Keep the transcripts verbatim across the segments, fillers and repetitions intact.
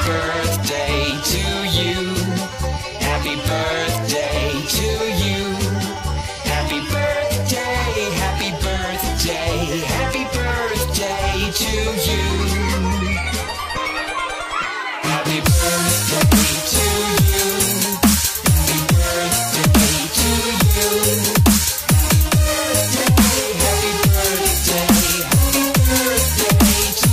birthday to you. Happy birthday to you. Happy birthday, happy birthday, happy birthday to you. Happy birthday to you. Happy birthday to you. Happy birthday, happy birthday to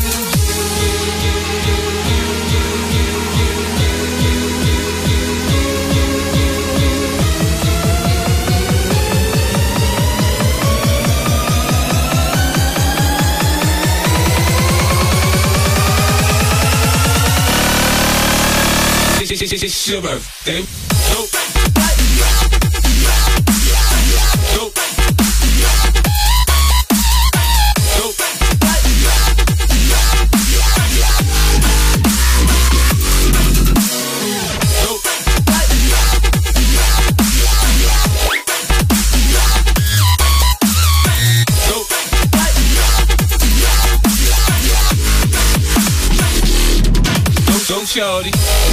It's your birthday. Go. Go. Go. Go, shorty.